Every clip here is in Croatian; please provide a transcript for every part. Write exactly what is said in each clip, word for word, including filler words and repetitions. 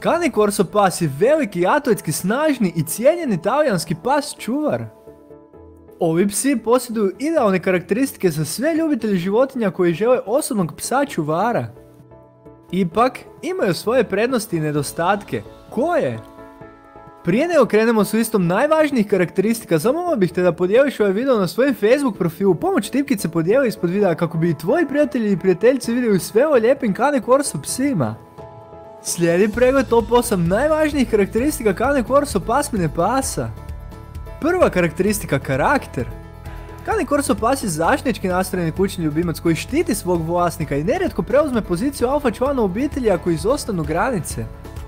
Cane Corso pas je veliki, atletski, snažni i cijenjeni talijanski pas čuvar. Ovi psi posjeduju idealne karakteristike za sve ljubitelje životinja koji žele osobnog psa čuvara. Ipak, imaju svoje prednosti i nedostatke. Koje? Prije nego krenemo s listom najvažnijih karakteristika, zamolio bih te da podijeliš ovaj video na svojem Facebook profilu, pomoć tipkice podijeli ispod videa kako bi i tvoji prijatelji i prijateljice vidjeli sve o lijepim Cane Corso psima. Slijedi pregled top osam najvažnijih karakteristika Cane Corso pasmine pasa. Prva karakteristika, karakter. Cane Corso pas je zaštitnički nastrojeni kućni ljubimac koji štiti svog vlasnika i nerijetko preuzme poziciju alfa člana obitelji ako izostanu granice.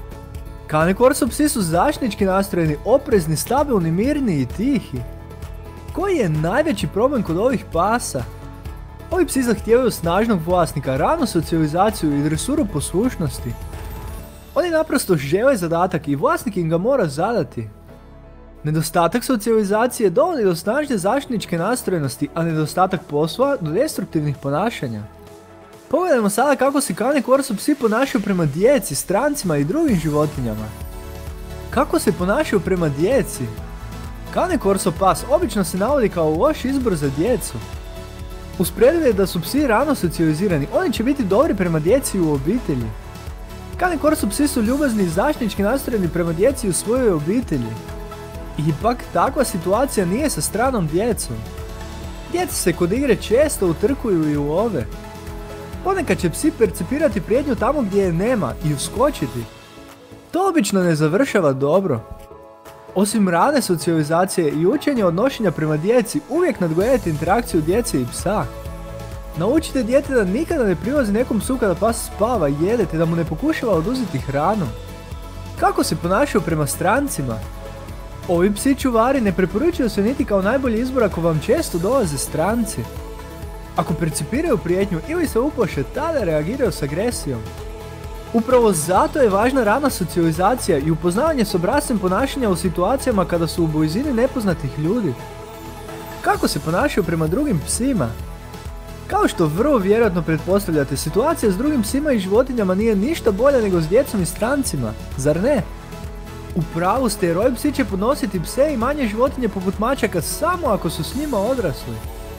Cane Corso psi su zaštitnički nastrojeni, oprezni, stabilni, mirni i tihi. Koji je najveći problem kod ovih pasa? Ovi psi zahtijevaju snažnog vlasnika, ranu socijalizaciju i dresuru poslušnosti. Oni naprosto žele zadatak i vlasnik im ga mora zadati. Nedostatak socijalizacije dovodi do snažne zaštitničke nastrojenosti, a nedostatak posla do destruktivnih ponašanja. Pogledajmo sada kako se Cane Corso psi ponašaju prema djeci, strancima i drugim životinjama. Kako se ponašaju prema djeci? Cane Corso pas obično se navodi kao loš izbor za djecu. Uz preduvjet da su psi rano socijalizirani, oni će biti dobri prema djeci u obitelji. Cane Corso psi su ljubazni i zaštitnički nastrojeni prema djeci u svojoj obitelji. Ipak, takva situacija nije sa stranom djecom. Djeca se kod igre često utrkuju i ulove. Ponekad će psi percipirati prijetnju tamo gdje je nema i uskočiti. To obično ne završava dobro. Osim rane socijalizacije i učenja odnošenja prema djeci, uvijek nadgledajte interakciju djece i psa. Naučite dijete da nikada ne prilazi nekom psu kada pas spava i jede te da mu ne pokušava oduzeti hranu. Kako se ponašaju prema strancima? Ovi psi čuvari ne preporučuju se niti kao najbolji izbor ako vam često dolaze stranci. Ako percipiraju prijetnju ili se uplaše, tada reagiraju s agresijom. Upravo zato je važna rana socijalizacija i upoznavanje s obrascem ponašanja u situacijama kada su u blizini nepoznatih ljudi. Kako se ponašaju prema drugim psima? Kao što vrlo vjerojatno pretpostavljate, situacija s drugim psima i životinjama nije ništa bolja nego s djecom i strancima, zar ne? U pravu ste, jer ovi psi će podnositi pse i manje životinje poput mačaka samo ako su s njima odrasli.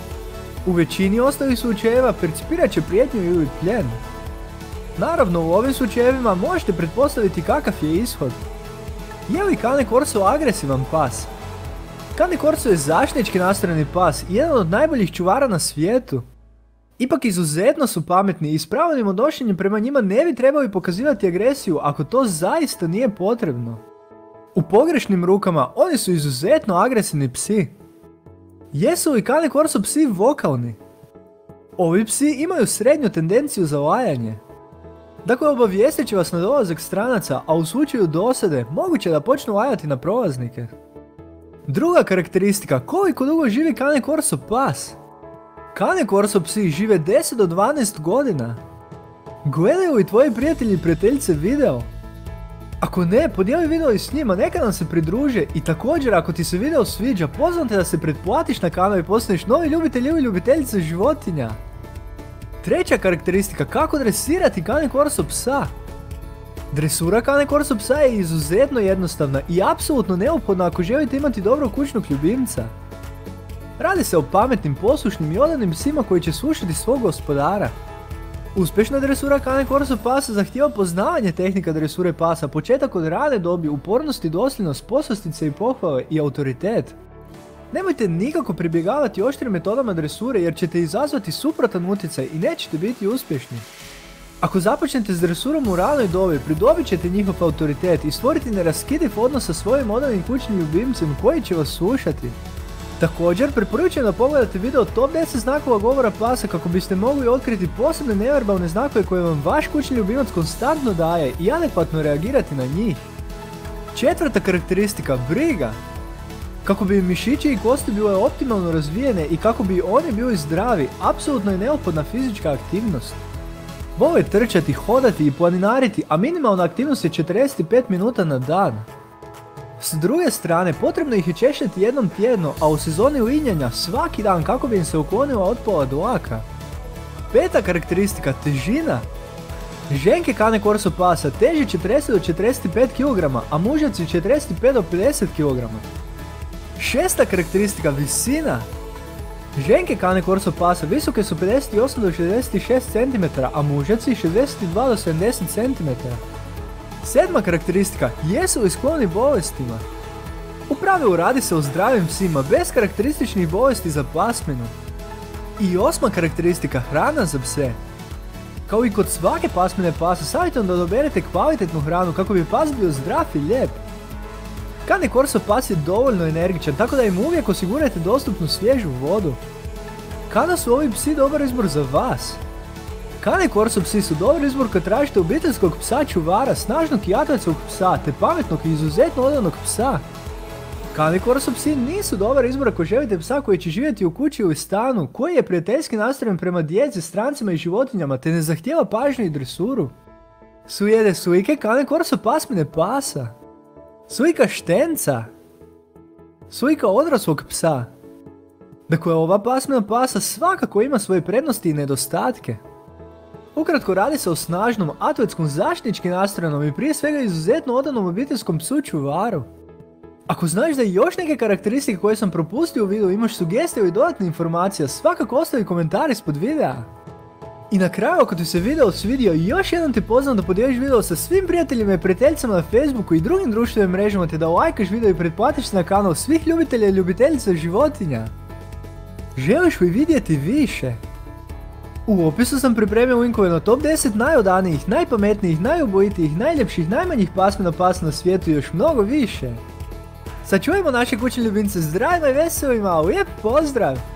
U većini ostalih slučajeva percipirat će prijetnju ili plijen. Naravno, u ovim slučajevima možete pretpostaviti kakav je ishod. Je li Cane Corso agresivan pas? Cane Corso je zaštitnički nastrojeni pas i jedan od najboljih čuvara na svijetu. Ipak izuzetno su pametni i s pravilnim odnošenjem prema njima ne bi trebali pokazivati agresiju ako to zaista nije potrebno. U pogrešnim rukama oni su izuzetno agresivni psi. Jesu li Cane Corso psi vokalni? Ovi psi imaju srednju tendenciju za lajanje. Dakle, obavijestit će vas na dolazak stranaca, a u slučaju dosade moguće da počnu lajati na prolaznike. Druga karakteristika, koliko dugo živi Cane Corso pas? Cane Corso psi žive deset do dvanaest godina. Gledaju li tvoji prijatelji i prijateljice video? Ako ne, podijeli video i s njima, neka nam se pridruže i također ako ti se video sviđa, pozivam te da se pretplatiš na kanal i postaneš novi ljubitelj ili ljubiteljica životinja. Treća karakteristika, kako dresirati Cane Corso psa? Dresura Cane Corso psa je izuzetno jednostavna i apsolutno neophodna ako želite imati dobrog kućnog ljubimca. Radi se o pametnim, poslušnim i odanim psima koji će slušati svog gospodara. Uspješna dresura Cane Corso pasa zahtijeva poznavanje tehnika dresure pasa, početak od rane dobi, upornost i dosljednost, poslastice i pohvale i autoritet. Nemojte nikako pribjegavati oštrim metodama dresure jer ćete izazvati suprotan utjecaj i nećete biti uspješni. Ako započnete s dresurom u ranoj dobi, pridobit ćete njihov autoritet i stvoriti neraskidiv odnos sa svojim odanim kućnim ljubimcem koji će vas slušati. Također, preporučujem da pogledate video top deset znakova govora pasa kako biste mogli otkriti posebne neverbalne znakove koje vam vaš kućni ljubimac konstantno daje i adekvatno reagirati na njih. Četvrta karakteristika, briga. Kako bi mišići i kosti bile optimalno razvijene i kako bi oni bili zdravi, apsolutno je neophodna fizička aktivnost. Vole trčati, hodati i planinariti, a minimalna aktivnost je četrdeset pet minuta na dan. S druge strane, potrebno ih je češljati jednom tjedno, a u sezoni linjanja svaki dan kako bi im se uklonila otpala dlaka. Peta karakteristika, težina. Ženke Cane Corso pasa teže četrdeset do četrdeset pet kilograma, a mužaci četrdeset pet do pedeset kilograma. Šesta karakteristika, visina. Ženke Cane Corso pasa visoke su pedeset osam do šezdeset šest centimetara, a mužaci šezdeset dva do sedamdeset centimetara. Sedma karakteristika, jesu li skloni bolestima? U pravilu radi se o zdravim psima, bez karakterističnih bolesti za pasminu. I osma karakteristika, hrana za pse. Kao i kod svake pasmine pasa, savjetujem da odaberete kvalitetnu hranu kako bi pas bio zdrav i lijep. Cane Corso pas je dovoljno energičan, tako da im uvijek osigurajte dostupnu svježu vodu. Kada su ovi psi dobar izbor za vas? Cane Corso psi su dobar izbor kad tražite obiteljskog psa čuvara, snažnog i atletskog psa, te pametnog i izuzetno odanog psa. Cane Corso psi nisu dobar izbor ako želite psa koji će živjeti u kući ili stanu, koji je prijateljski nastrojen prema djeci, strancima i životinjama, te ne zahtijeva pažnju i dresuru. Sujede slike Cane Corso pasmine pasa. Slika štenca. Slika odraslog psa. Dakle, ova pasmina pasa svakako ima svoje prednosti i nedostatke. Ukratko, radi se o snažnom, atletskom, zaštitnički nastrojenom i prije svega izuzetno odanom obiteljskom psu čuvaru. Ako znaš da i još neke karakteristike koje sam propustio u videu imaš sugestije ili dodatne informacije, svakako ostavi komentar ispod videa. I na kraju, ako ti se video svidio, još jednom te pozivam da podijeliš video sa svim prijateljima i prijateljicama na Facebooku i drugim društvenim mrežama, te da lajkaš video i pretplatiš se na kanal svih ljubitelja i ljubiteljica životinja. Želiš li vidjeti više? U opisu sam pripremio linkove na top deset najodanijih, najpametnijih, najubojitijih, najljepših, najmanjih pasmina pasa na svijetu i još mnogo više. Sačuvajmo naše kućne ljubimce zdravima i veselima, lijep pozdrav!